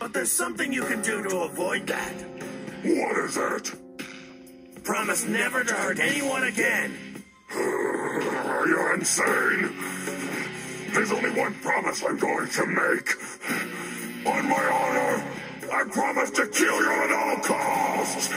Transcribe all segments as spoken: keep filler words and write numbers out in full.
But there's something you can do to avoid that. What is it? Promise never to hurt anyone again. You're insane. There's only one promise I'm going to make. On my honor, I promise to kill you at all costs.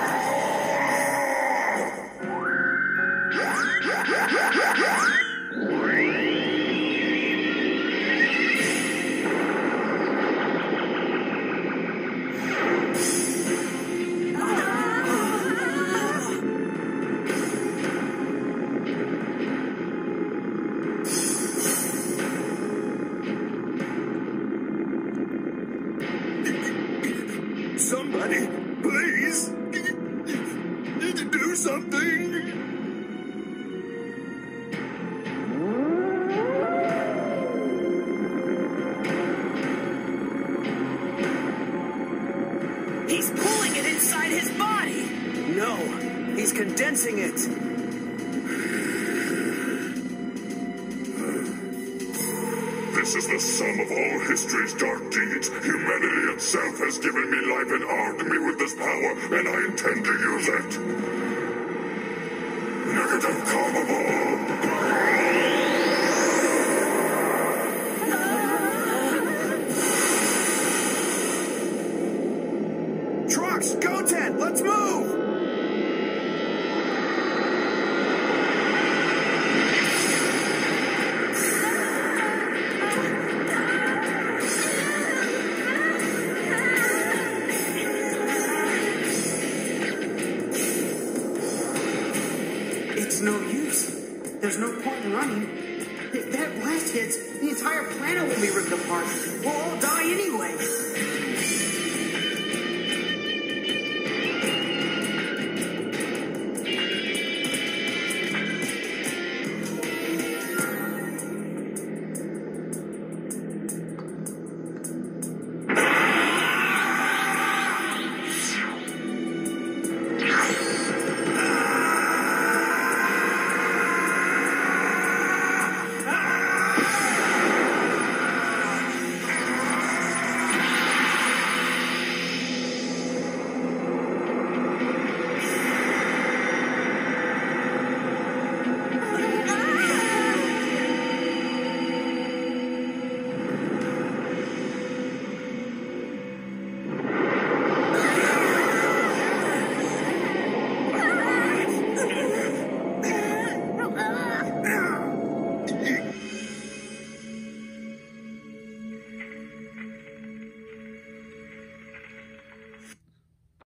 Somebody, please, do something. He's pulling it inside his body! No, he's condensing it. This is the sum of all history's dark deeds. Humanity itself has given me life and armed me with this power, and I intend to use it. Negative Carnival! Trucks, Goten, let's move! It's no use. There's no point in running. If that blast hits, the entire planet will be ripped apart. We'll all die anyway.